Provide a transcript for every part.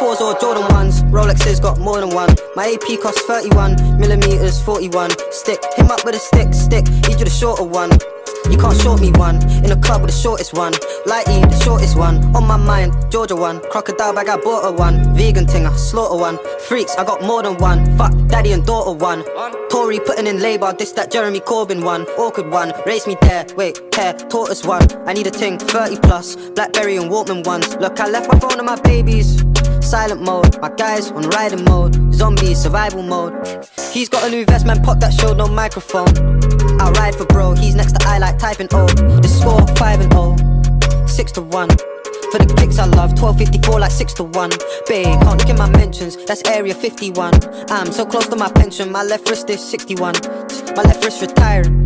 4s or Jordan 1s, Rolexes got more than one. My AP costs 31mm, 41. Stick, him up with a stick, he do the shorter one. You can't short me one, in the club with the shortest one. Lighty, the shortest one, on my mind, Jorja one. Crocodile bag, I bought her one. Vegan ting, I slaughter one. Freaks, I got more than one. Fuck, daddy and daughter one. Tory putting in labour, this that Jeremy Corbyn one. Awkward one, race me there, wait, hare, tortoise one. I need a ting, 30 plus, Blackberry and Walkman ones. Look, I left my phone and my babies silent mode, my guys on riding mode. Zombie survival mode. He's got a new vest, man, pop that showed no microphone. I'll ride for bro, he's next to I like typing O. The score 5-0, 6 to 1. For the kicks I love, 12.54 like 6 to 1. Babe, can't look in my mentions, that's area 51. I'm so close to my pension, my left wrist is 61. My left wrist retiring.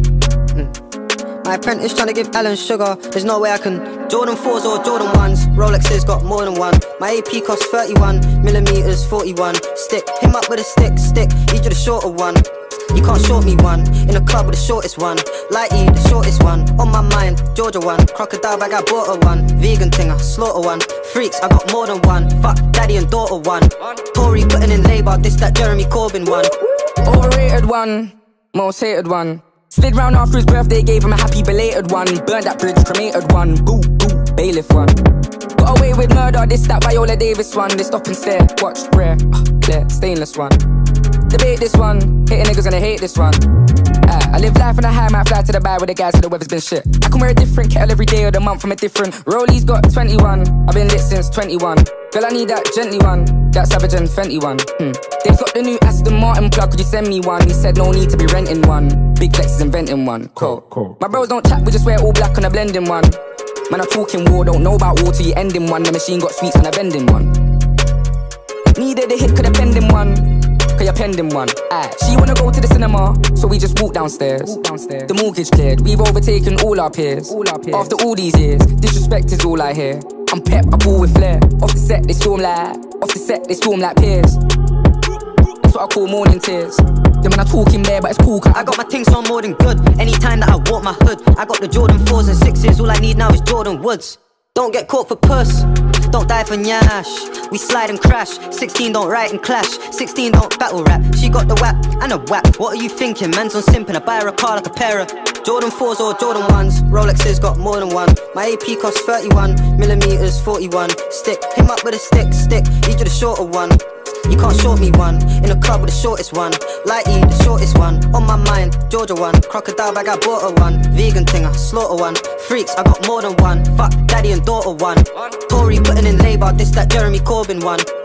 My apprentice trying to give Alan sugar, there's no way I can. Jordan 4s or Jordan 1s, Rolexes got more than one. My AP costs 31mm, 41. Stick, him up with a stick, he do the shorter one. You can't short me one, in the club with the shortest one. Lighty, the shortest one, on my mind, Jorja one. Crocodile bag, I bought her one. Vegan ting, I slaughter one. Freaks, I got more than one. Fuck, daddy and daughter one. Tory putting in labour, this that Jeremy Corbyn one. Overrated one, most hated one. Slid round after his birthday, gave him a happy belated one. Burned that bridge, cremated one. Boo, boo, bailiff one. Got away with murder, this that Viola Davis one. They stop and stare, watch, rare, clear, stainless one. Debate this one, hating niggas gonna hate this one. I live life on a high, might fly to the bar with the guys, so the weather's been shit. I can wear a different kettle every day of the month from a different. Rolly's got 21, I've been lit since 21. Girl, I need that gently one, that Savage and Fenty one. They've got the new Aston Martin plug, could you send me one? He said no need to be renting one. Big Flex is inventing one. Cool. My bros don't chat, we just wear all black on a blending one. Man, I'm talking war, don't know about war till you ending one. The machine got sweets on a bending one. Needed a hit, could have penned him one. Cause you're pending one. She wanna go to the cinema, so we just walk downstairs. The mortgage cleared, we've overtaken all our peers. After all these years, disrespect is all I hear. I'm pep, I ball with flair. Off the set, they storm like peers. That's what I call morning tears. Then when I talk in there, but it's cool. I got my things on more than good. Anytime that I walk my hood, I got the Jordan 4s and 6s. All I need now is Jordan Woods. Don't get caught for puss, don't die for nyash. We slide and crash, 16 don't write and clash, 16 don't battle rap. She got the whap and a whap. What are you thinking? Man's on simping, I buy her a car like a pair of Jordan 4s or Jordan 1s, Rolexes got more than one. My AP costs 31mm, 41. Stick, him up with a stick, he do the shorter one. You can't short me one, in the club with the shortest one. Lighty, the shortest one, on my mind, Jorja one. Crocodile bag, I bought her one. Vegan ting, I slaughter one. Freaks, I got more than one. Fuck, daddy and daughter one. Tory putting in labour, this that Jeremy Corbyn one.